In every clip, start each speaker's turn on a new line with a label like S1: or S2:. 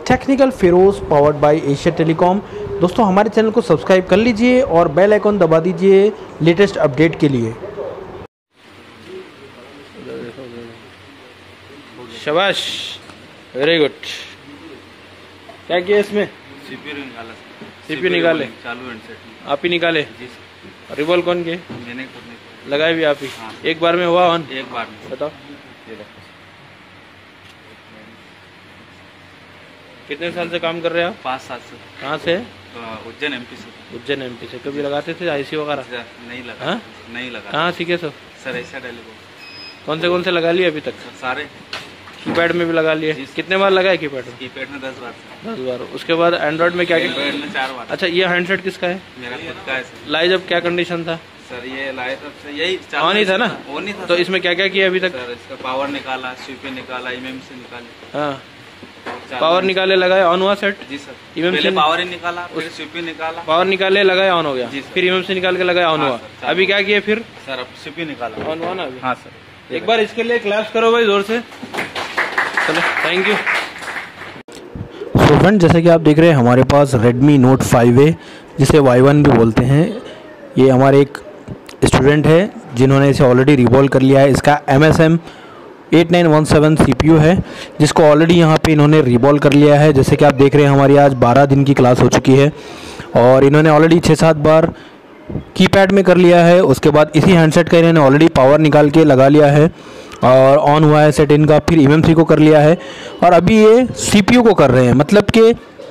S1: Technical Firoz powered by Asia telecom. दोस्तों हमारे channel को सब्सक्राइब कर लीजिए और बेल आइकन दबा दीजिए लेटेस्ट अपडेट के लिए। शाबाश, वेरी गुड। क्या किया इसमें? सीपीयू निकाले।
S2: चालू हैंडसेट
S1: आप ही निकाले
S2: जी।
S1: रिवॉल्व कौन के?
S2: मैंने
S1: लगाए भी आप ही?
S2: हाँ।
S1: एक बार में हुआ ऑन?
S2: एक बार में।
S1: बताओ
S2: ये देखो।
S1: कितने साल से काम कर रहे हैं आप?
S2: 5 साल से।
S1: कहाँ से?
S2: उज्जैन एमपी से।
S1: उज्जैन एमपी से। कभी लगाते थे आईसी वगैरह?
S2: नहीं लगा।
S1: हाँ?
S2: नहीं लगा।
S1: कहाँ सीखे सो?
S2: Sir Asia telecom.
S1: कौन से लगा लिए अभी तक?
S2: सारे।
S1: कीपैड में भी लगा लिए? कितने बार लगाए कीपैड में?
S2: कीपैड में 10 बार।
S1: 10 बार। उसके बाद एंड्रॉइड में क्या?
S2: एंड्रॉइड में 4 बार।
S1: अच्छा, ये हैंडसेट किसका है?
S2: मेरा खुद का है सर।
S1: लाए जब क्या कंडीशन था?
S2: सर ये लाए तब से यही
S1: ऑन ही था ना?
S2: ऑन ही था।
S1: तो इसमें क्या क्या किया अभी तक?
S2: सर इसका पावर निकाला, सीपीयू निकाला, एमएमसी निकाले।
S1: हाँ, पावर निकाले लगाए, ऑन हुआ सेट?
S2: जी सर।
S1: एमएमसी
S2: पहले पावर ही निकाला, फिर सीपीयू निकाला।
S1: पावर निकाले लगाया, ऑन हो गया।
S2: जी सर।
S1: फिर एमएमसी निकाल के लगाया, ऑन हुआ। अभी क्या किया फिर?
S2: सर अब सीपीयू निकाला,
S1: ऑन हुआ ना अभी?
S2: हाँ सर।
S1: एक बार इसके लिए क्लैप्स करो भाई जोर से। चलो, थैंक यू। सो फ्रेंड, जैसे कि आप देख रहे हैं हमारे पास Redmi Note 5 है, जिसे Y1 भी बोलते हैं। ये हमारे एक स्टूडेंट है जिन्होंने इसे ऑलरेडी रिवॉल्व कर लिया है। इसका MSM 8917 CPU है, जिसको ऑलरेडी यहाँ पे इन्होंने रिवॉल्व कर लिया है। जैसे कि आप देख रहे हैं हमारी आज 12 दिन की क्लास हो चुकी है और इन्होंने ऑलरेडी 6-7 बार कीपैड में कर लिया है। उसके बाद इसी हैंडसेट का इन्होंने ऑलरेडी पावर निकाल के लगा लिया है और ऑन हुआ है सेट इनका। फिर एमएमसी को कर लिया है और अभी ये सीपीयू को कर रहे हैं। मतलब कि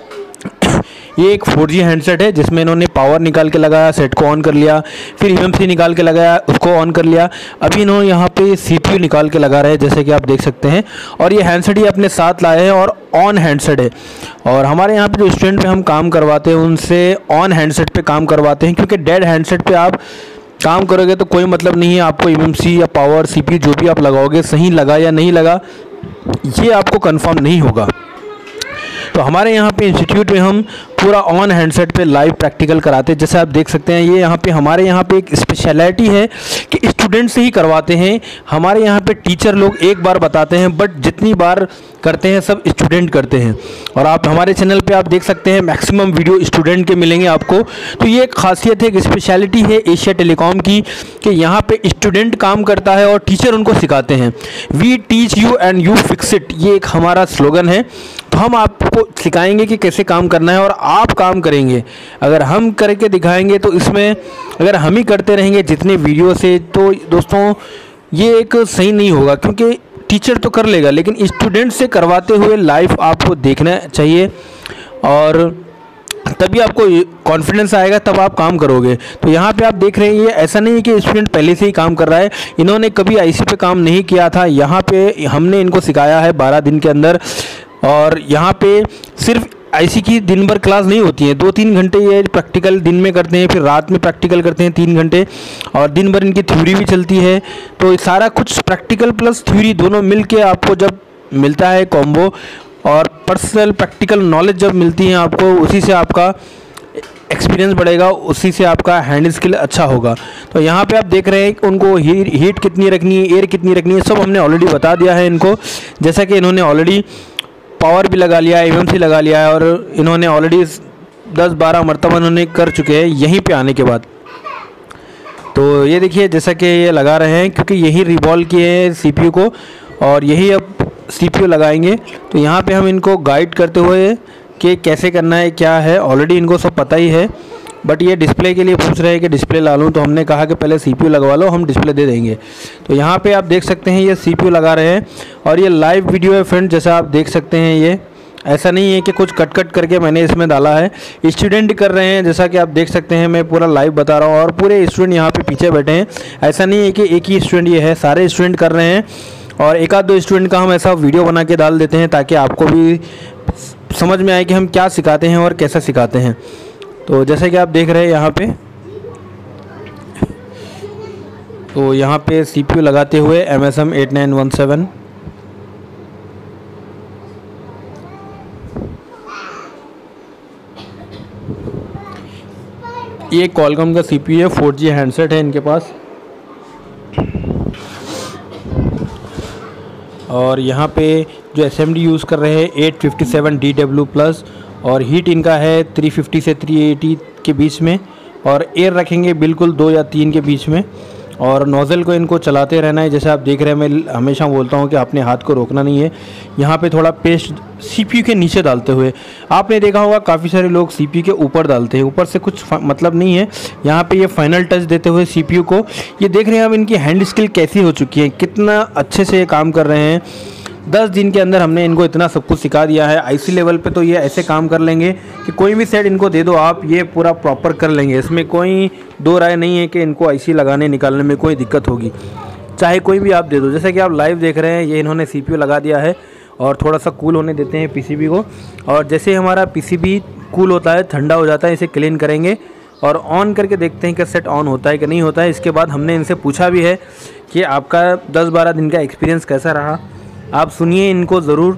S1: ये एक 4G हैंडसेट है जिसमें इन्होंने पावर निकाल के लगाया, सेट को ऑन कर लिया, फिर एमएमसी निकाल के लगाया, उसको ऑन कर लिया। अभी इन्होंने यहाँ पे सीपीयू निकाल के लगा रहे हैं, जैसे कि आप देख सकते हैं। और ये हैंडसेट ही अपने साथ लाए हैं और ऑन हैंडसेट है। और हमारे यहाँ पे जो स्टूडेंट पे हम काम करवाते हैं उनसे ऑन हैंडसेट पे काम करवाते हैं, क्योंकि डेड हैंडसेट पे आप काम करोगे तो कोई मतलब नहीं है। आपको एमएमसी या पावर सीपीयू जो भी आप लगाओगे सही लगा या नहीं लगा ये आपको कंफर्म नहीं होगा। तो हमारे यहाँ पे इंस्टीट्यूट में हम पूरा ऑन हैंडसेट पे लाइव प्रैक्टिकल कराते हैं। जैसे आप देख सकते हैं ये यहाँ पे हमारे यहाँ पे एक स्पेशलिटी है कि स्टूडेंट से ही करवाते हैं। हमारे यहाँ पे टीचर लोग एक बार बताते हैं, बट जितनी बार करते हैं सब स्टूडेंट करते हैं। और आप हमारे चैनल पे आप देख सकते हैं मैक्सिमम वीडियो स्टूडेंट के मिलेंगे आपको। तो ये एक खासियत है, एक स्पेशलिटी है एशिया टेलीकॉम की कि यहाँ पे स्टूडेंट काम करता है और टीचर उनको सिखाते हैं। We teach you and you fix it, ये एक हमारा स्लोगन है। तो हम आपको सिखाएंगे कि कैसे काम करना है और आप काम करेंगे। अगर हम करके दिखाएंगे तो इसमें अगर हम ही करते रहेंगे जितने वीडियो से, तो दोस्तों ये एक सही नहीं होगा, क्योंकि टीचर तो कर लेगा लेकिन स्टूडेंट से करवाते हुए लाइव आपको देखना चाहिए और तभी आपको कॉन्फिडेंस आएगा, तब आप काम करोगे। तो यहाँ पे आप देख रहे हैं ये ऐसा नहीं है कि स्टूडेंट पहले से ही काम कर रहा है। इन्होंने कभी आईसी पे काम नहीं किया था, यहाँ पे हमने इनको सिखाया है 12 दिन के अंदर। और यहाँ पे सिर्फ आईसी की दिन भर क्लास नहीं होती है, 2-3 घंटे ये प्रैक्टिकल दिन में करते हैं, फिर रात में प्रैक्टिकल करते हैं 3 घंटे, और दिन भर इनकी थ्योरी भी चलती है। तो सारा कुछ प्रैक्टिकल प्लस थ्योरी दोनों मिल के आपको जब मिलता है कॉम्बो, और पर्सनल प्रैक्टिकल नॉलेज जब मिलती है आपको, उसी से आपका एक्सपीरियंस बढ़ेगा, उसी से आपका हैंड स्किल अच्छा होगा। तो यहाँ पे आप देख रहे हैं उनको हीट कितनी रखनी है, एयर कितनी रखनी है, सब हमने ऑलरेडी बता दिया है इनको। जैसा कि इन्होंने ऑलरेडी पावर भी लगा लिया है, एमएमसी लगा लिया है, और इन्होंने ऑलरेडी 10-12 मरतबा इन्होंने कर चुके हैं यहीं पे आने के बाद। तो ये देखिए जैसा कि ये लगा रहे हैं, क्योंकि यही रिवॉल्व किए हैं सीपीयू को और यही अब सीपीयू लगाएंगे। तो यहाँ पे हम इनको गाइड करते हुए कि कैसे करना है क्या है, ऑलरेडी इनको सब पता ही है, बट ये डिस्प्ले के लिए पूछ रहे हैं कि डिस्प्ले ला लूँ। तो हमने कहा कि पहले सीपीयू लगवा लो, हम डिस्प्ले दे देंगे। तो यहाँ पे आप देख सकते हैं ये सीपीयू लगा रहे हैं और ये लाइव वीडियो है फ्रेंड। जैसा आप देख सकते हैं ये ऐसा नहीं है कि कुछ कट करके मैंने इसमें डाला है, स्टूडेंट कर रहे हैं। जैसा कि आप देख सकते हैं मैं पूरा लाइव बता रहा हूँ और पूरे स्टूडेंट यहाँ पे पीछे बैठे हैं। ऐसा नहीं है कि एक ही स्टूडेंट ये है, सारे स्टूडेंट कर रहे हैं। और 1-2 स्टूडेंट का हम ऐसा वीडियो बना के डाल देते हैं ताकि आपको भी समझ में आए कि हम क्या सिखाते हैं और कैसा सिखाते हैं। तो जैसे कि आप देख रहे हैं यहाँ पे, तो यहाँ पे सीपीयू लगाते हुए MSM 8917 ये क्वालकॉम का सीपीयू है, 4G हैंडसेट है इनके पास। और यहाँ पे जो SMD यूज़ कर रहे हैं 857 DW+, और हीट इनका है 350 से 380 के बीच में, और एयर रखेंगे बिल्कुल 2 या 3 के बीच में। और नोज़ल को इनको चलाते रहना है। जैसे आप देख रहे हैं, मैं हमेशा बोलता हूँ कि आपने हाथ को रोकना नहीं है। यहाँ पे थोड़ा पेस्ट CPU के नीचे डालते हुए, आपने देखा होगा काफ़ी सारे लोग CPU के ऊपर डालते हैं, ऊपर से कुछ मतलब नहीं है। यहाँ पे ये फाइनल टच देते हुए CPU को, ये देख रहे हैं आप इनकी हैंड स्किल कैसी हो चुकी है, कितना अच्छे से ये काम कर रहे हैं। 10 दिन के अंदर हमने इनको इतना सब कुछ सिखा दिया है। IC लेवल पे तो ये ऐसे काम कर लेंगे कि कोई भी सेट इनको दे दो आप, ये पूरा प्रॉपर कर लेंगे। इसमें कोई दो राय नहीं है कि इनको IC लगाने निकालने में कोई दिक्कत होगी, चाहे कोई भी आप दे दो। जैसे कि आप लाइव देख रहे हैं, ये इन्होंने CPU लगा दिया है और थोड़ा सा कूल होने देते हैं PCB को। और जैसे ही हमारा PCB कूल होता है, ठंडा हो जाता है, इसे क्लीन करेंगे और ऑन करके देखते हैं कि सेट ऑन होता है कि नहीं होता है। इसके बाद हमने इनसे पूछा भी है कि आपका 10-12 दिन का एक्सपीरियंस कैसा रहा। आप सुनिए इनको ज़रूर,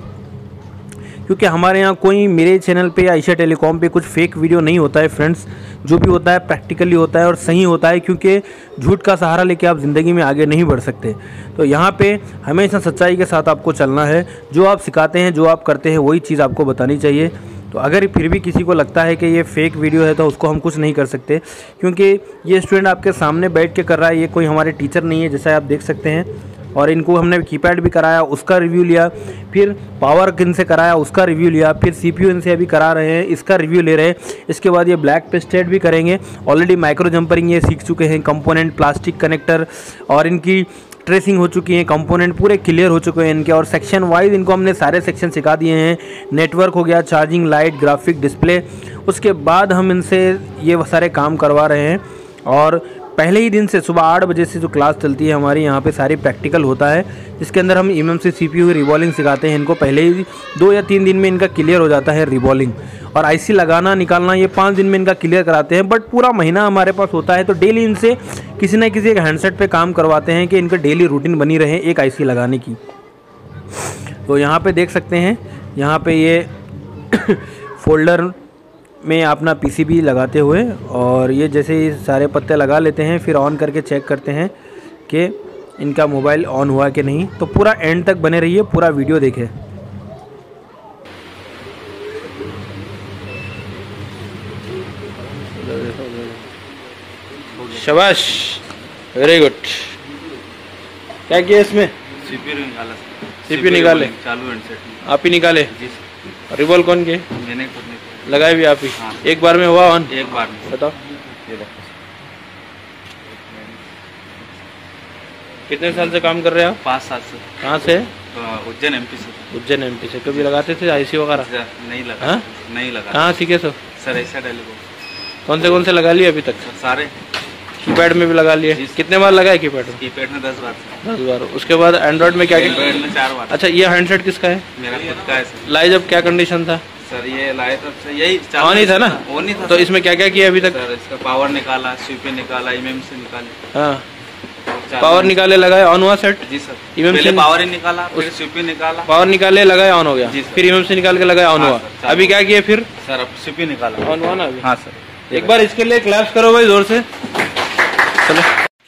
S1: क्योंकि हमारे यहाँ कोई मेरे चैनल पे या एशिया टेलीकॉम पे कुछ फेक वीडियो नहीं होता है फ्रेंड्स। जो भी होता है प्रैक्टिकली होता है और सही होता है, क्योंकि झूठ का सहारा लेके आप ज़िंदगी में आगे नहीं बढ़ सकते। तो यहाँ पे हमेशा सच्चाई के साथ आपको चलना है। जो आप सिखाते हैं, जो आप करते हैं, वही चीज़ आपको बतानी चाहिए। तो अगर फिर भी किसी को लगता है कि ये फेक वीडियो है तो उसको हम कुछ नहीं कर सकते, क्योंकि ये स्टूडेंट आपके सामने बैठ के कर रहा है, ये कोई हमारे टीचर नहीं है, जैसा आप देख सकते हैं। और इनको हमने कीपैड भी कराया, उसका रिव्यू लिया, फिर पावर इनसे कराया, उसका रिव्यू लिया, फिर CPU इनसे अभी करा रहे हैं, इसका रिव्यू ले रहे हैं। इसके बाद ये ब्लैक पेस्टेड भी करेंगे। ऑलरेडी माइक्रो जंपरिंग ये सीख चुके हैं, कंपोनेंट, प्लास्टिक कनेक्टर, और इनकी ट्रेसिंग हो चुकी है, कंपोनेंट पूरे क्लियर हो चुके हैं इनके। और सेक्शन वाइज इनको हमने सारे सेक्शन सिखा दिए हैं। नेटवर्क हो गया, चार्जिंग, लाइट, ग्राफिक, डिस्प्ले। उसके बाद हम इनसे ये सारे काम करवा रहे हैं। और पहले ही दिन से सुबह 8 बजे से जो क्लास चलती है हमारी यहाँ पे, सारी प्रैक्टिकल होता है, जिसके अंदर हम MMC CPU की रिवॉल्विंग सिखाते हैं इनको। पहले ही 2 या 3 दिन में इनका क्लियर हो जाता है रिवॉल्विंग, और IC लगाना निकालना ये 5 दिन में इनका क्लियर कराते हैं। बट पूरा महीना हमारे पास होता है, तो डेली इनसे किसी न किसी एक हैंडसेट पे काम करवाते हैं कि इनका डेली रूटीन बनी रहे एक IC लगाने की। तो यहाँ पे देख सकते हैं, यहाँ पे ये फोल्डर में अपना PCB लगाते हुए, और ये जैसे ही सारे पत्ते लगा लेते हैं, फिर ऑन करके चेक करते हैं कि इनका मोबाइल ऑन हुआ कि नहीं। तो पूरा एंड तक बने रहिए, पूरा वीडियो देखें। शाबाश, वेरी गुड। क्या किया इसमें? CPU निकाले,
S2: चालू हैंडसेट
S1: आप ही निकाले?
S2: जी।
S1: रिवॉल्व कौन के?
S2: मैंने
S1: लगाए भी आप ही?
S2: हाँ।
S1: एक बार में हुआ ऑन?
S2: एक बार में।
S1: बताओ कितने साल से काम कर रहे हैं आप?
S2: 5 साल से।
S1: कहाँ से?
S2: उज्जैन MP से।
S1: उज्जैन MP से। कभी लगाते थे IC वगैरह?
S2: नहीं लगा।
S1: हाँ?
S2: नहीं लगा।
S1: कहाँ सीखे सो?
S2: Sir Asia telecom.
S1: कौन से लगा लिए अभी तक?
S2: सारे।
S1: कीपैड में भी लगा लिए? कितने बार लगाए कीपैड में?
S2: कीपैड में 10 बार।
S1: 10 बार। उसके बाद एंड्रॉइड में क्या?
S2: एंड्रॉइड में 4 बार।
S1: अच्छा, ये हैंडसेट किसका है?
S2: मेरा खुद का है सर।
S1: लाए जब क्या कंडीशन था?
S2: सर ये लाए तब से यही
S1: ऑन ही था ना?
S2: ऑन ही था।
S1: तो इसमें क्या क्या किया अभी तक?
S2: सर इसका पावर निकाला, CPU निकाला, MMC निकाले।
S1: हाँ, पावर निकाले, लगाए, ऑन हुआ सेट?
S2: जी सर।
S1: MMC
S2: पहले पावर ही निकाला, फिर CPU निकाला,
S1: पावर निकाले, लगाए, ऑन हो गया, फिर MMC निकाल के लगाया, ऑन हुआ। अभी क्या किया फिर?
S2: सर अब CPU निकाला,
S1: ऑन हुआ ना अभी?
S2: हाँ सर।
S1: एक बार इसके लिए क्लैप्स करो भाई जोर से। चलो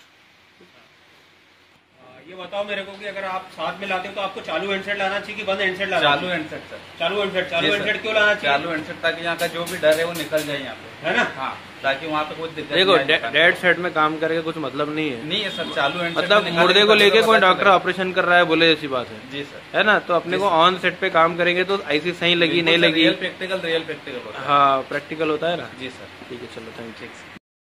S1: ये बताओ मेरे को कि अगर आप साथ में लाते हो तो आपको चालू हैंडसेट लाना चाहिए कि बंद हैंडसेट लाना?
S2: चालू हैंडसेट सर।
S1: चालू हैंडसेट क्यों लाना चाहिए?
S2: चालू हैंडसेट ताकि यहाँ का जो भी डर है वो निकल जाए यहाँ पे,
S1: है ना?
S2: हाँ, ताकि वहाँ पे कोई दिक्कत
S1: देखो,
S2: नहीं आए।
S1: डेड सेट में काम करके कुछ मतलब नहीं है।
S2: नहीं है सर, चालू हैंडसेट
S1: मतलब मुर्दे को लेके कोई डॉक्टर ऑपरेशन कर रहा है बोले जैसी बात है।
S2: जी सर,
S1: है ना? तो अपने को ऑन सेट पे काम करेंगे तो IC सही लगी नहीं लगी,
S2: रियल प्रैक्टिकल होता है।
S1: हाँ प्रैक्टिकल होता है ना।
S2: जी सर।
S1: ठीक है, चलो थैंक यू।